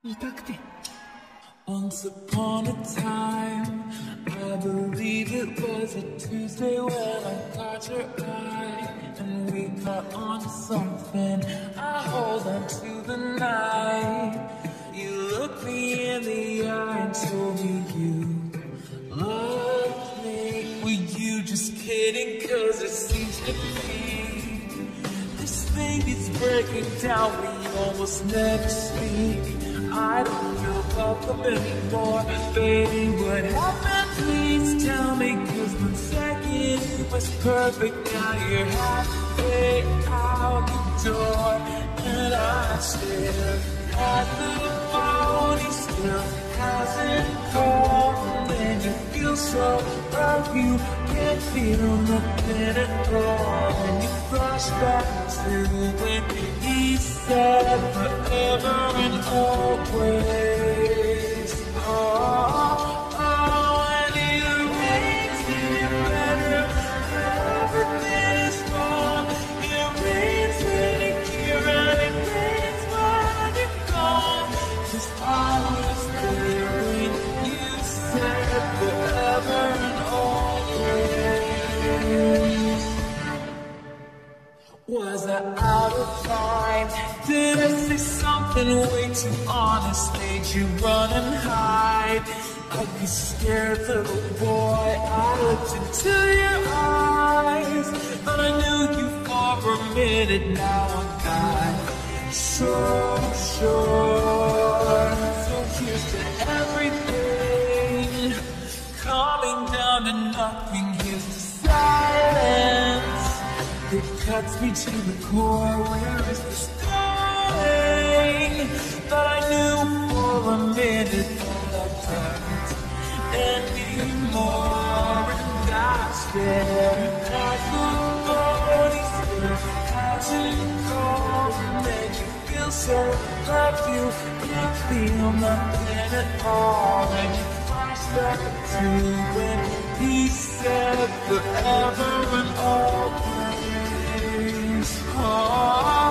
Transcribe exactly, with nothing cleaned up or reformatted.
Once upon a time, I believe it was a Tuesday when I caught your eye, and we caught on to something. I hold on to the night. You looked me in the eye and told me you loved me. Were you just kidding? Cause it seems to me this thing is breaking down. We almost never speak. I don't feel welcome anymore. Baby, what happened? Please tell me. Cause one second was perfect. Now you're halfway out the door, and I stare at the phone. He still hasn't called. And you feel so rough. You can't feel nothing at all. And you flash back to when he said forever and always. Oh, oh, and it makes it better. Everything is wrong. It rains when you're here and it rains when you're gone. 'Cause I was there when you said forever and always. Was I out of line? Did I say something way too honest? Made you run and hide like a scared little boy. I looked into your eyes, but I knew you for a minute. Now I'm not so sure. So here's to everything, coming down to nothing. Here's to silence. It cuts me to the core. Where is this going? That I knew for a minute that I couldn't anymore. And I stared at the phone. He still hasn't called. And then you feel so love. You can't feel nothing at all. And you flash back to when he said forever and always. Oh.